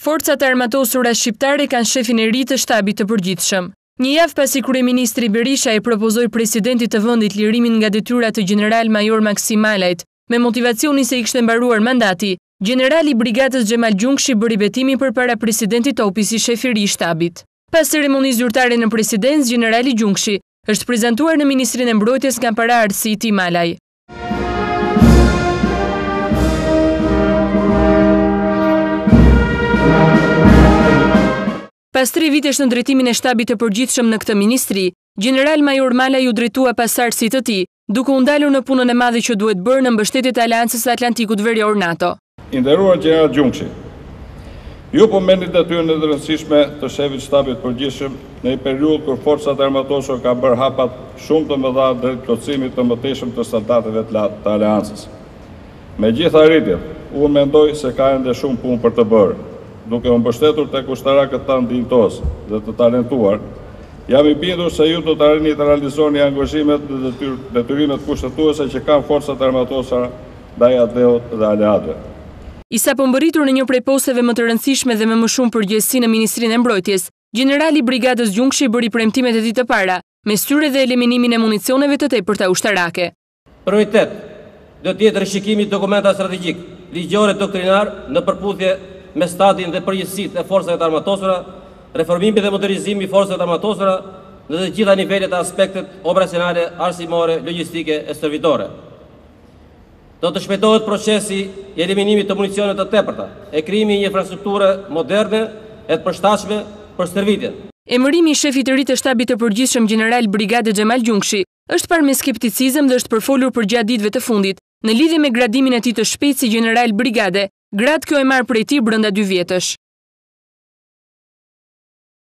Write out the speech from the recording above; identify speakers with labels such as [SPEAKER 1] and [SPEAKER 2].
[SPEAKER 1] Forcat e armatosura shqiptare kanë shefin e ri të shtabit të përgjithshëm. Një javë pasi kryeministri Berisha i propozoi presidentit të vendit lirimin nga detyrat të Gjeneral Major Xhemalait, me motivacionin se i kishte mbaruar mandati, Gjenerali i Brigadës Xhemal Gjunkshi bëri betimin përpara presidentit Opisi Shefi i shtabit. Pas ceremonisë zyrtare në presidencë, Gjenerali Gjunkshi është prezantuar në Ministrinë e Mbrojtjes nga paraardhësi i Xhemalaj. Pas 3 vitesh në drejtimin e shtabit të përgjithshëm në këtë ministri, Gjeneral Major Malaj u drejtua pasardhësit të tij, duke u ndalur në punën e madhe që duhet bërë në mbështetjet e Aleancës së Atlantikut Verior NATO.
[SPEAKER 2] I nderuar Gjeneral Gjunkshi, ju po merrni detyrën e rëndësishme të shefit shtabit të përgjithshëm në një periudhë kur forcat e armatosura kanë bërë hapat shumë të mëdha drejt plotësimit të mëtejshëm të standardeve të Aleancës. Me gjitha arritjet, unë mendoj se ka ende shumë punë për të bërë. Duke u mbështetur tek ushtarakët tanë dinjtos dhe të talentuar, jam i bindur se ju do të arrini të realizoni angazhimet dhe detyrimet kushtetuese që kanë forcat armatosura ndaj ateut dhe aleatëve.
[SPEAKER 1] I sapo mbërritur në një prej posteve më të rëndësishme dhe me më shumë përgjegjësi në Ministrinë e Mbrojtjes, Gjenerali i Brigadës Gjunkshi bëri premtimet e tij të para, me styre dhe eliminimin e municioneve të tepërta ushtarake.
[SPEAKER 3] Prioritet do të jetë rishikimi i dokumentave strategjik, ligjore doktrinar në përputhje me stadin dhe përgjithësitë e forcave të armatosura, reformimi dhe modernizimi i forcave të armatosura në të gjitha nivelet e aspektet operacionale, arsimore, logjistike e servitore. Do të shpejtohet procesi i eliminimit të municioneve të tepërta, e krijimi një infrastrukture moderne e të përshtatshme për stërvitjen.
[SPEAKER 1] Emërimi i shefit të ri të shtabit të përgjithshëm Gjeneral Brigade Xhemal Gjunkshi është parë me skepticizëm dhe është përfolur për gjatë ditëve të fundit, në lidhje me gradimin e tij të shpejtë si Gjeneral Brigade, grad kjo e marrë prej tij brenda 2 vjetësh.